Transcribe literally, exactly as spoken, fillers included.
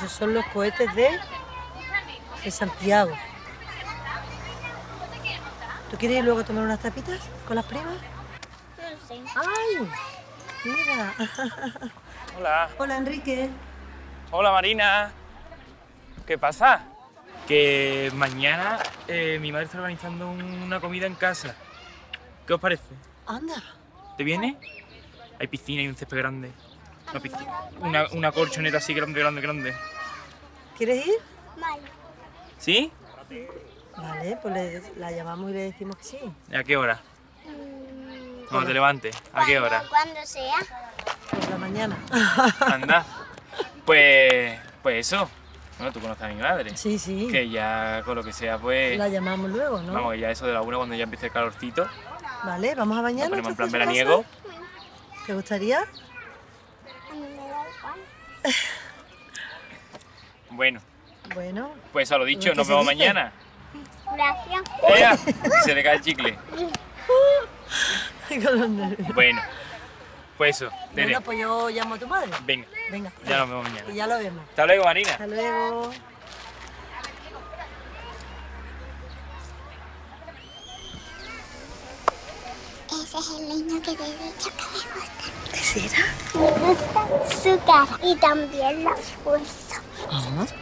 Esos son los cohetes de, de Santiago. ¿Tú quieres ir luego a tomar unas tapitas con las primas? No sé. ¡Ay! Mira. Hola. Hola, Enrique. Hola, Marina. ¿Qué pasa? Que mañana eh, mi madre está organizando una comida en casa. ¿Qué os parece? Anda. ¿Te viene? Hay piscina y un césped grande. Una, piscina, una, una colchoneta así grande, grande, grande. ¿Quieres ir? Vale. ¿Sí? Vale, pues le, la llamamos y le decimos que sí. ¿A qué hora? Mm, Cuando te levantes. ¿A qué hora? Cuando sea. Por la mañana. Anda. Pues, pues eso. Bueno, tú conoces a mi madre. Sí, sí. Que ya con lo que sea, pues... La llamamos luego, ¿no? Vamos, ya eso de la una, cuando ya empiece el calorcito, Vale, vamos a nos bañarnos. ponemos en plan entonces, ¿en veraniego. casa? ¿Te gustaría? A mí me da igual. Bueno, Bueno. pues eso, lo Lo dicho, que nos se vemos dice. mañana. Gracias. ¡Ea! Se le cae el chicle. Con los nervios. Bueno, pues eso, Tere. Bueno, pues yo llamo a tu madre. Venga, Venga. ya nos vemos mañana. Y ya lo vemos. Hasta luego, Marina. Hasta luego. Ese es el niño que te he dicho que me gusta. ¿Será? Me gusta su cara y también la fuerza. Ajá.